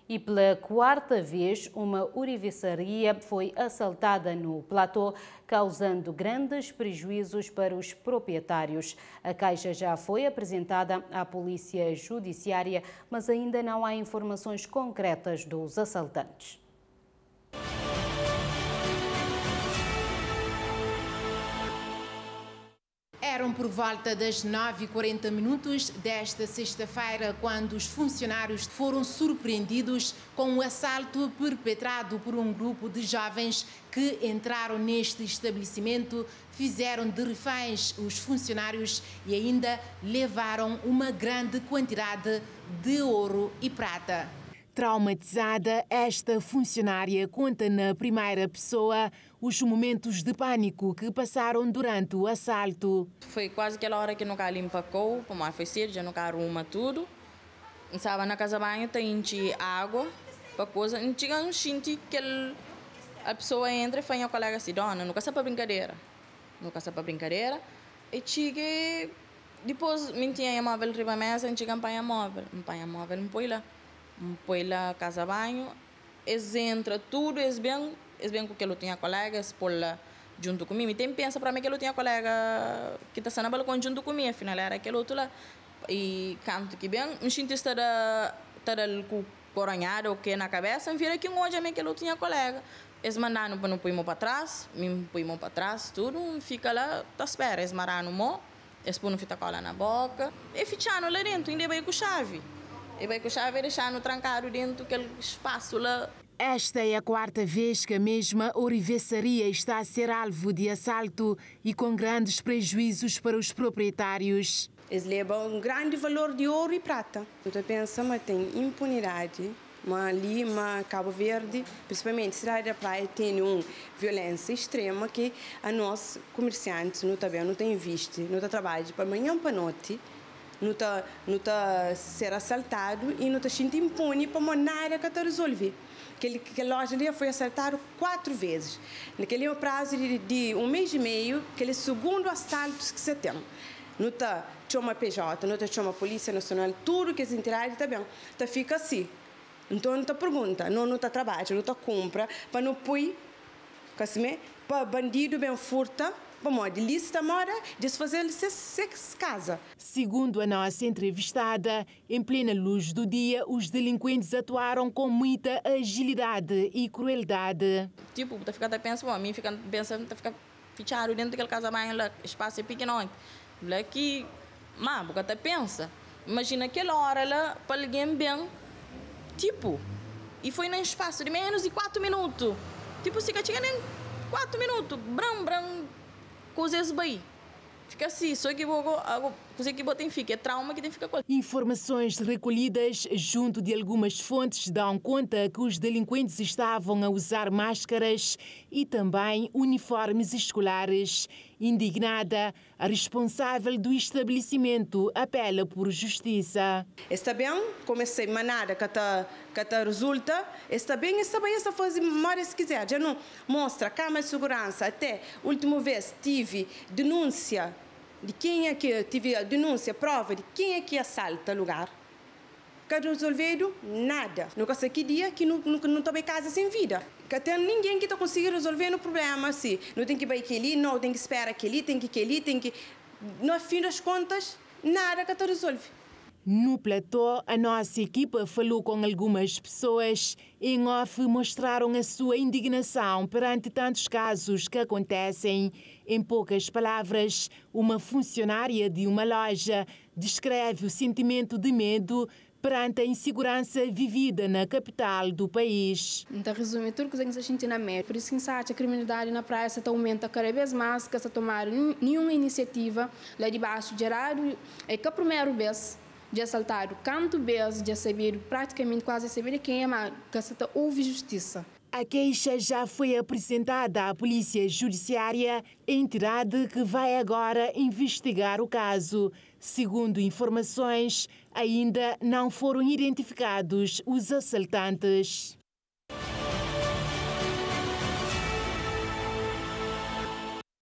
E pela quarta vez, uma ourivesaria foi assaltada no platô, causando grandes prejuízos para os proprietários. A queixa já foi apresentada à Polícia Judiciária, mas ainda não há informações concretas dos assaltantes. Eram por volta das 9h40 desta sexta-feira quando os funcionários foram surpreendidos com um assalto perpetrado por um grupo de jovens que entraram neste estabelecimento, fizeram de reféns os funcionários e ainda levaram uma grande quantidade de ouro e prata. Traumatizada, esta funcionária conta na primeira pessoa os momentos de pânico que passaram durante o assalto. Foi quase aquela hora que nunca empacou, como foi cedo, já nunca arruma tudo. Estava na casa banho, tem água, para coisa, não tinha um xinte que a pessoa entra e faz a colega assim, dona, nunca sai para brincadeira. Nunca sai para brincadeira. E tinha, depois, me tinha a móvel riba mesa, tinha a móvel, não põe lá. Põe lá casa banho, eles entram tudo, eles bem que ele tinha colegas por lá junto comigo. E tem pensa para mim que ele tinha colega que está sendo balcão junto comigo, afinal era aquele outro lá. E canto que bem, um cientista está com coronhado o que na cabeça, vira que um hoje que ele tinha colega. Eles mandaram para não pôr mão para trás, me põe mão para trás, tudo, fica lá, tá espera, eles mararam mão, eles põem fita cola na boca, e ficharam lá dentro, ainda vai com chave. E vai com chave deixando trancado dentro daquele espaço lá. Esta é a quarta vez que a mesma ourivesaria está a ser alvo de assalto e com grandes prejuízos para os proprietários. Eles levam um grande valor de ouro e prata. Eu penso que tem impunidade, mas ali, Cabo Verde, principalmente cidade da praia, tem uma violência extrema que a nós, comerciantes, não tem visto, não trabalha para manhã para noite. Não está ser assaltado e não está sendo impune para nada que está resolver. Aquela loja ali foi assaltada 4 vezes. Naquele prazo de 1 mês e meio, aquele segundo assalto que você tem. Não está chama PJ, não está chama Polícia Nacional, tudo que eles entiraram está bem. Então fica assim. Então não está pergunta, não está trabalho, não está compra, para não pôr, para bandido bem furta. Vamos de lista mora desfazer casa. Segundo a nossa entrevistada, em plena luz do dia, os delinquentes atuaram com muita agilidade e crueldade. Tipo, tá ficando pensando, a mim fica pensando, tá ficando fichado dentro daquele casamento lá, espaço é pequeno. Lá que, mas você pensa, imagina aquela hora lá para alguém bem, tipo, e foi num espaço de menos de 4 minutos. Tipo, se tinha nem 4 minutos, bram coisas bem. Fica assim, só que coisa que tem fica, é trauma que tem fica com. Informações recolhidas junto de algumas fontes dão conta que os delinquentes estavam a usar máscaras e também uniformes escolares. Indignada, a responsável do estabelecimento apela por justiça. Está bem, comecei manada que resulta, está bem, está fazer mais se quiser. Já não mostra câmara de segurança. Até última vez tive denúncia de quem é que tive a denúncia, prova de quem é que assalta o lugar. Que resolvido nada. Nunca sei que dia que não estou em casa sem vida. Que tem ninguém que está conseguindo resolver o problema assim. Não tem que ir aquele, não tem que esperar aquele, tem que no fim das contas nada que resolve. No platô, a nossa equipa falou com algumas pessoas. Em off, mostraram a sua indignação perante tantos casos que acontecem. Em poucas palavras, uma funcionária de uma loja descreve o sentimento de medo perante a insegurança vivida na capital do país. Então, resume tudo que a gente sente na média. Por isso que a criminalidade na praia se aumenta cada vez mais, que se tomar nenhuma iniciativa lá debaixo gerado é que a primeira vez de assaltado, canto vez de saber praticamente quase saber quem é, mas que se houve justiça. A queixa já foi apresentada à Polícia Judiciária, entidade que vai agora investigar o caso. Segundo informações, ainda não foram identificados os assaltantes.